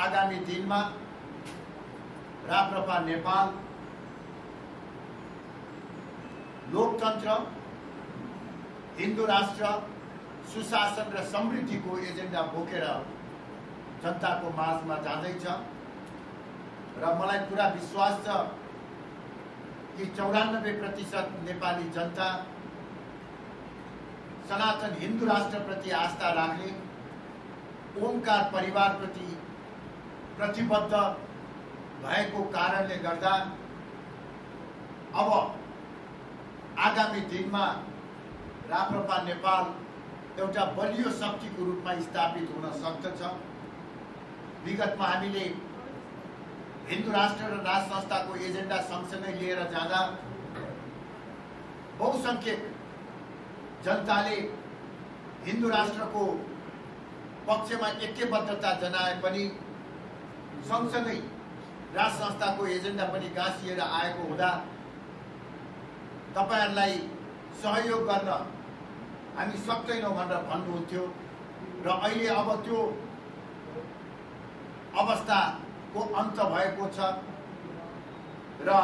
आगामी दिनमा राप्रपा नेपाल लोकतन्त्र, हिन्दू राष्ट्र, सुशासन र समृद्धिको एजेन्डा बोकेर जनताको माझमा जाँदैछ र मलाई पूरा विश्वास छ कि 94% नेपाली जनता सनातन हिन्दू राष्ट्रप्रति आस्था राख्ने, ओमकार परिवारप्रति प्रतिबद्ध भएको कारणले गर्दा अब आगामी दिनमा राप्रपा नेपाल एउटा बलियो शक्तिको रूपमा स्थापित हुन सक्दछ। विगतमा हामीले हिन्दू राष्ट्र र राज संस्थाको एजेन्डा सँगसँगै लिएर जाँदा बहुसंख्यक जनताले हिन्दू राष्ट्रको पक्षमा ऐक्यबद्धता जनाए पनि सँगसँगै राज संस्थाको एजेन्डा पनि गाँसिएर आएको हुँदा तपाईहरुलाई सहयोग गर्न हामी सक्दैनौं भनेर भन्नुहुन्थ्यो र अहिले अब त्यो अवस्थाको अन्त भएको छ र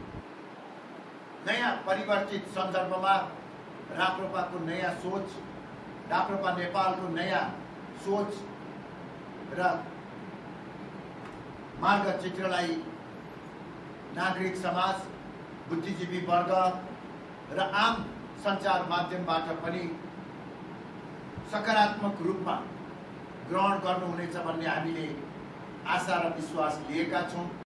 नयाँ परिवर्तित सन्दर्भमा राप्रपाको नयाँ सोच, राप्रपा नेपालको नयाँ सोच र मार्गचित्रलाई नागरिक समाज, बुद्धिजीवी वर्ग र आम सञ्चार माध्यमबाट पनि सकारात्मक रूपमा ग्रहण गर्नुहुनेछ भन्ने हामीले आशा र विश्वास लिएका छौं।